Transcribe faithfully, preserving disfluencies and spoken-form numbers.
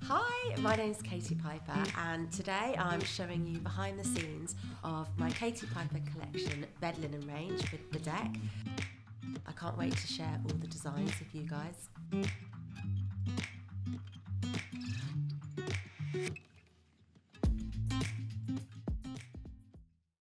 Hi, my name's Katie Piper and today I'm showing you behind the scenes of my Katie Piper collection bed linen range with Bedeck. I can't wait to share all the designs with you guys.